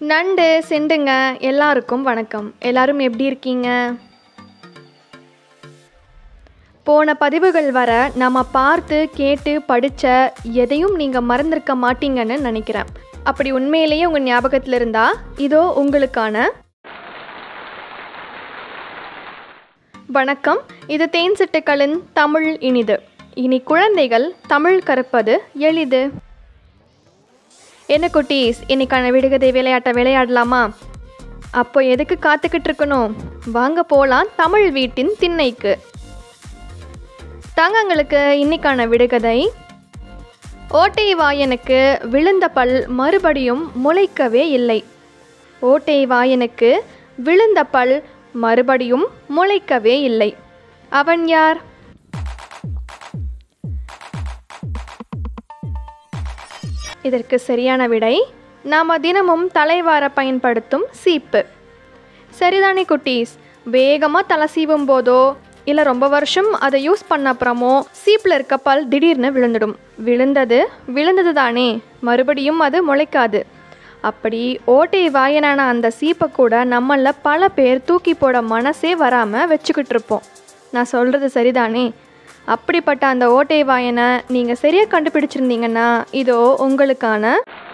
நண்டு செண்டுங்க எல்லாருக்கும் வணக்கம். எல்லாரும் எப்படி இருக்கீங்க? போன பதிவுகள் வர நம்ம பார்த்து கேட்டு படித்த எதையும் நீங்கள் மறந்திருக்க மாட்டீங்கன்னு நினைக்கிறேன். அப்படி உண்மையிலேயே உங்கள் ஞாபகத்தில் இருந்தால் இதோ உங்களுக்கான வணக்கம். இது தேன் சிட்டுக்களின் தமிழ் இனிது. இனி குழந்தைகள் தமிழ் கற்பது எளிது. என்ன குட்டீஸ், இன்னைக்கான விடுகதை விளையாட்டை விளையாடலாமா? அப்போ எதுக்கு காத்துக்கிட்டு இருக்கணும்? வாங்க போகலாம் தமிழ் வீட்டின் திண்ணைக்கு. தங்கங்களுக்கு இன்னைக்கான விடுகதை: ஓட்டை வாயனுக்கு விழுந்த பல் மறுபடியும் முளைக்கவே இல்லை. ஓட்டை வாயனுக்கு விழுந்த பல் மறுபடியும் முளைக்கவே இல்லை. அவன் யார்? இதற்கு சரியான விடை நாம் தினமும் தலைவார பயன்படுத்தும் சீப்பு. சரிதானே குட்டீஸ்? வேகமாக தலை சீவும் போதோ இல்லை ரொம்ப வருஷம் அதை யூஸ் பண்ண அப்புறமோ சீப்பில் இருக்க பல் திடீர்னு விழுந்துடும். விழுந்தது தானே, மறுபடியும் அது முளைக்காது. அப்படி ஓட்டை வாயனான அந்த சீப்பை கூட நம்மள பல பேர் தூக்கி போட மனசே வராமல் வச்சுக்கிட்டு இருப்போம். நான் சொல்கிறது சரிதானே? அப்படிப்பட்ட அந்த ஓட்டை வாயனை நீங்கள் சரியாக கண்டுபிடிச்சிருந்தீங்கன்னா இதோ உங்களுக்கான.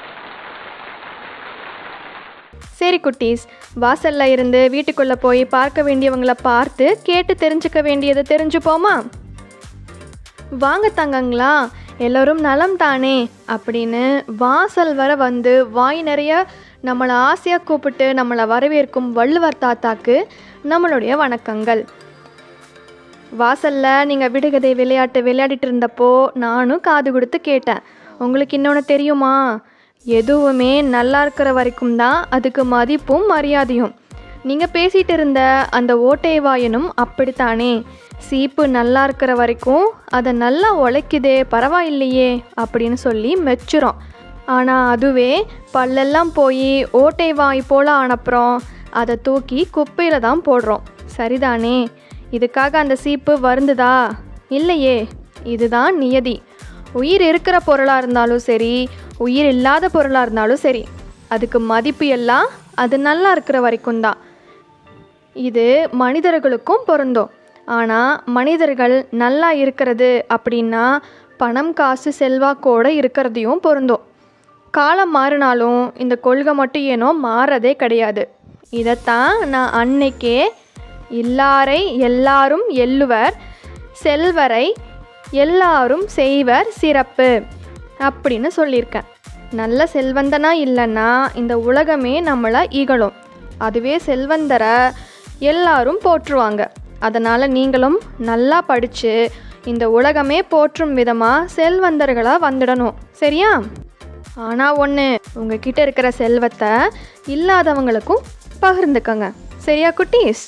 சரி குட்டீஸ், வாசலில் இருந்து வீட்டுக்குள்ளே போய் பார்க்க வேண்டியவங்களை பார்த்து கேட்டு தெரிஞ்சுக்க வேண்டியதை தெரிஞ்சுப்போமா? வாங்க தங்கங்களா, எல்லோரும் நலம் தானே அப்படின்னு வாசல் வர வந்து வாய் நிறைய நம்மளை ஆசையாக கூப்பிட்டு நம்மளை வரவேற்கும் வள்ளுவர் தாத்தாக்கு நம்மளுடைய வணக்கங்கள். வாசலில் நீங்கள் விடுகதை விளையாட்டு விளையாடிட்டு இருந்தப்போ நானும் காது கொடுத்து கேட்டேன். உங்களுக்கு இன்னொன்று தெரியுமா? எதுவுமே நல்லா இருக்கிற வரைக்கும் தான் அதுக்கு மதிப்பும் மரியாதையும். நீங்கள் பேசிகிட்டு இருந்த அந்த ஓட்டை வாயனும் அப்படித்தானே. சீப்பு நல்லா இருக்கிற வரைக்கும் அதை நல்லா உழைக்குதே, பரவாயில்லையே அப்படின்னு சொல்லி மெச்சுறோம். ஆனால் அதுவே பல்லெல்லாம் போய் ஓட்டை வாய் போல் ஆனப்புறம் அதை தூக்கி குப்பையில் தான் போடுறோம். சரிதானே? இதுக்காக அந்த சீப்பு வருந்துதா? இல்லையே. இதுதான் நியதி. உயிர் இருக்கிற பொருளாக இருந்தாலும் சரி, உயிர் இல்லாத பொருளாக இருந்தாலும் சரி, அதுக்கு மதிப்பு எல்லாம் அது நல்லா இருக்கிற வரைக்கும் தான். இது மனிதர்களுக்கும் பொருந்தும். ஆனால் மனிதர்கள் நல்லா இருக்கிறது அப்படின்னா பணம் காசு செல்வாக்கோடு இருக்கிறதையும் பொருந்தும். காலம் மாறினாலும் இந்த கொள்கை மட்டும் ஏனோ மாறதே கிடையாது. இதைத்தான் நான் அன்னைக்கே இல்லாரை எல்லாரும் எள்ளுவர், செல்வரை எல்லாரும் செய்வர் சிறப்பு அப்படின்னு சொல்லியிருக்கேன். நல்ல செல்வந்தனா இல்லைன்னா இந்த உலகமே நம்மளை ஈகழும். அதுவே செல்வந்தரை எல்லாரும் போற்றுவாங்க. அதனால் நீங்களும் நல்லா படித்து இந்த உலகமே போற்றும் விதமாக செல்வந்தர்களாக வந்துடணும். சரியா? ஆனால் ஒன்று, உங்ககிட்ட இருக்கிற செல்வத்தை இல்லாதவங்களுக்கும் பகிர்ந்துக்கங்க. சரியா குட்டீஸ்?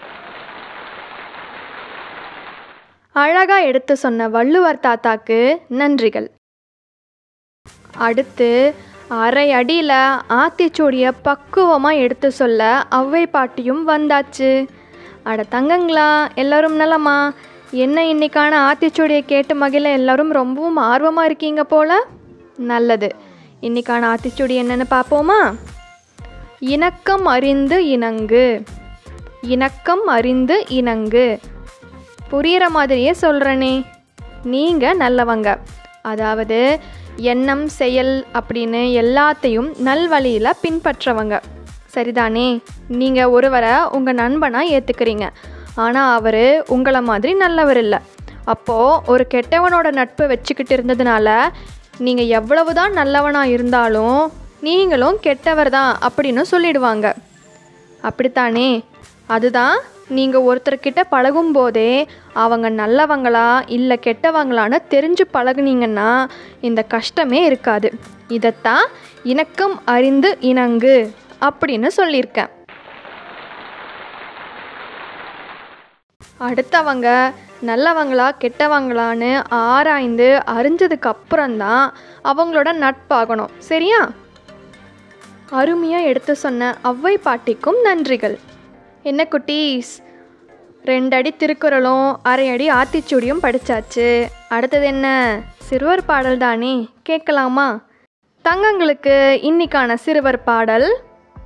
அழகாக எடுத்து சொன்ன வள்ளுவர் தாத்தாக்கு நன்றிகள். அடுத்து அரை அடியில் ஆத்திச்சூடியை பக்குவமாக எடுத்து சொல்ல ஔவை பாட்டியும் வந்தாச்சு. அட தங்கங்களா, எல்லோரும் நலமா? என்ன இன்னைக்கான ஆத்திச்சூடியை கேட்டு மகிழ எல்லோரும் ரொம்பவும் ஆர்வமாக இருக்கீங்க போல். நல்லது. இன்னைக்கான ஆத்திச்சூடி என்னென்னு பார்ப்போமா? இணக்கம் அறிந்து இணங்கு. இணக்கம் அறிந்து இணங்கு. புரிகிற மாதிரியே சொல்கிறனே. நீங்கள் நல்லவங்க, அதாவது எண்ணம் செயல் அப்படின்னு எல்லாத்தையும் நல்வழியில் பின்பற்றவங்க. சரிதானே? நீங்கள் ஒருவரை உங்கள் நண்பனாக ஏற்றுக்கிறீங்க, ஆனால் அவர் உங்களை மாதிரி நல்லவர் இல்லை. அப்போது ஒரு கெட்டவனோட நட்பு வச்சுக்கிட்டு இருந்ததுனால நீங்கள் எவ்வளவுதான் நல்லவனாக இருந்தாலும் நீங்களும் கெட்டவர் தான் அப்படின்னு சொல்லிடுவாங்க. அப்படித்தானே? அதுதான் நீங்கள் ஒருத்தர்கிட்ட பழகும் போதே அவங்க நல்லவங்களா இல்லை கெட்டவங்களான்னு தெரிஞ்சு பழகுனீங்கன்னா இந்த கஷ்டமே இருக்காது. இதைத்தான் இணக்கம் அறிந்து இணங்கு அப்படின்னு சொல்லியிருக்கேன். அடுத்தவங்க நல்லவங்களா கெட்டவங்களான்னு ஆராய்ந்து அறிஞ்சதுக்கு அப்புறம்தான் அவங்களோட நட்பாகணும். சரியா? அருமையாக எடுத்து சொன்ன ஔவை பாட்டிக்கும் நன்றிகள். என்ன குட்டீஸ், 2 அடி திருக்குறளும் அரை அடி ஆத்திச்சூடியும் படித்தாச்சு. அடுத்தது என்ன? சிறுவர் பாடல் தானே, கேட்கலாமா? தங்கங்களுக்கு இன்னைக்கான சிறுவர் பாடல்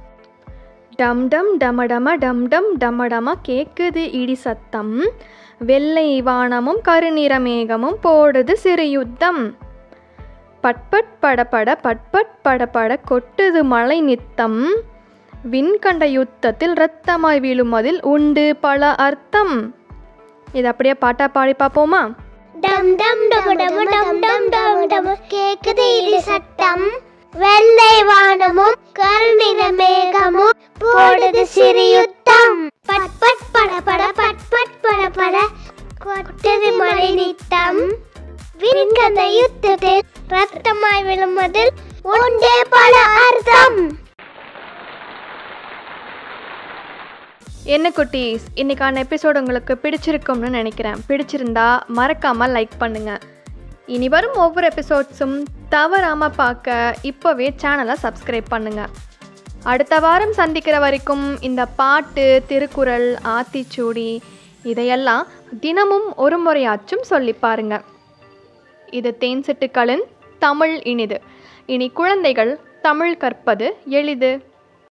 டம் டம் டமடம டம் டம் டமடம கேட்குது இடி சத்தம், வெள்ளை வானமும் கருநிற மேகமும் போடுது சிறு யுத்தம். பட்பட் படபட பட்பட் படபட கொட்டுது மழை நித்தம், விண்கண்ட யுத்தத்தில் இரத்தமாய் விழும் அதில் உண்டு பல அர்த்தம். இது அப்படியே பாட்டா பாடி பார்ப்போமா? டம் டம் டமடம டம் டம் டமடம கேக்குது இடி சத்தம், வெள்ளை வானமும் கருநிற மேகமும் போடுது சிறு யுத்தம். பட்பட் படபட பட்பட் படபட கொட்டுது மழை நித்தம், விண்கண்ட யுத்தத்தில் இரத்தமாய் விழும் அதில் உண்டு பல அர்த்தம். என்ன குட்டீஸ், இன்னைக்கான எபிசோடு உங்களுக்கு பிடிச்சிருக்கும்னு நினைக்கிறேன். பிடிச்சிருந்தா மறக்காமல் லைக் பண்ணுங்கள். இனி வரும் ஒவ்வொரு எபிசோட்ஸும் தவறாமல் பார்க்க இப்போவே சேனலை சப்ஸ்கிரைப் பண்ணுங்கள். அடுத்த வாரம் சந்திக்கிற வரைக்கும் இந்த பாட்டு, திருக்குறள், ஆத்திச்சூடி இதையெல்லாம் தினமும் ஒரு முறையாச்சும் சொல்லி பாருங்கள். இது தேன்சிட்டுக்களின் தமிழ் இனிது. இனி குழந்தைகள் தமிழ் கற்பது எளிது.